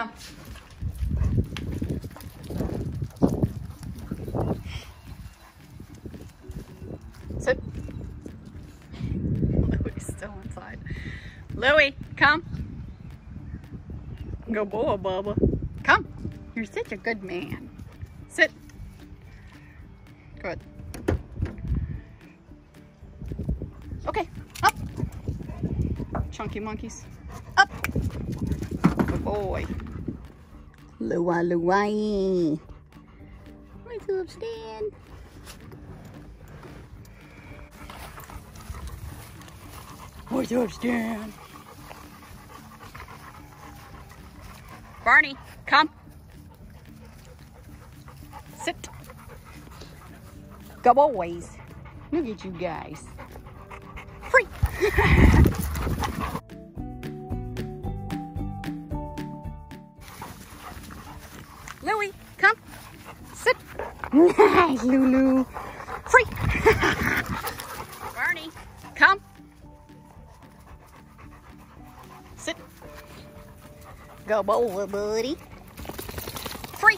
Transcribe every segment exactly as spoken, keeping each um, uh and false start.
come. Sit. Louie's still inside. Louie, come. Go boy, Bubba. Come. You're such a good man. Sit. Good. Okay, up. Chunky monkeys. Up. Good boy. Louie, Louie. Where's the stand? Where's the stand? Barney, come. Sit. Go boys. Look at you guys. Free. Louie, come. Sit. Nice, Lulu. Free. Barney, come. Sit. Go boy, buddy. Free.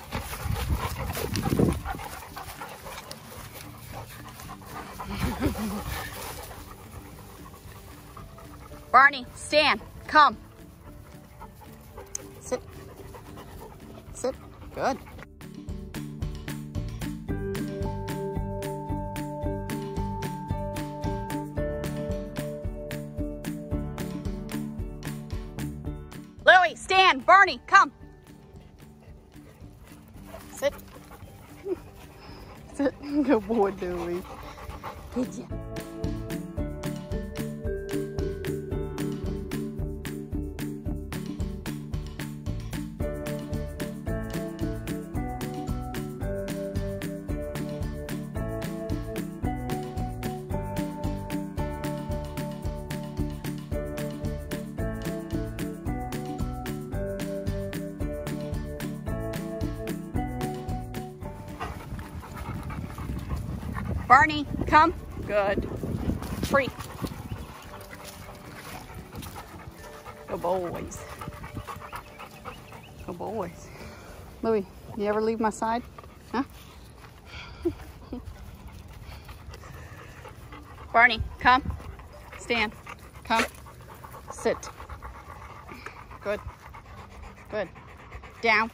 Barney, stand. Come. Sit. Sit. Good. Louie, stand. Barney, come. Sit. Sit. Good boy, Louie. Good job. Barney, come. Good. Free. Good boys. Good boys. Louie, you ever leave my side? Huh? Barney, come. Stand. Come. Sit. Good. Good. Down.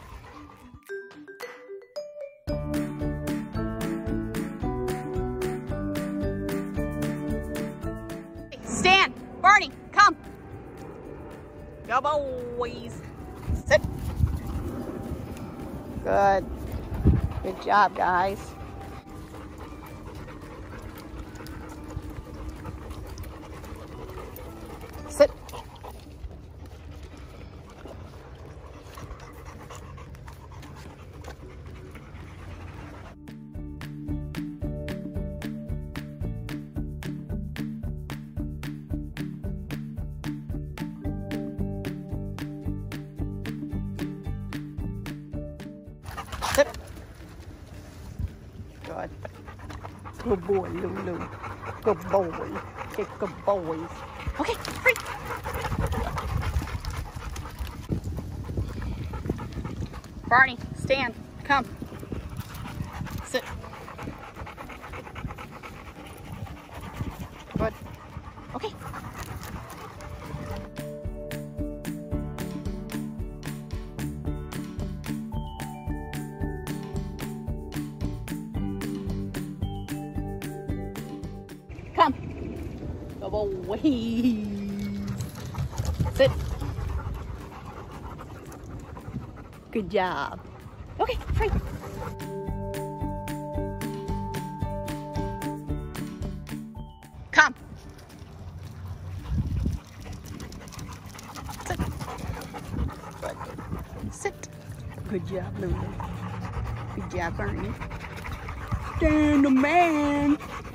Stand. Barney, come. Go boys. Sit. Good. Good job, guys. Sit. Sit. Good. Good boy, Lulu. Good boy. Okay, good boys. Okay, free. Barney, stand. Come. Sit. Good. Okay. Come. Go away. Sit. Good job. Okay, free. Come. Sit. Good. Sit. Good job, Louie. Good job, Barney. Stand the man.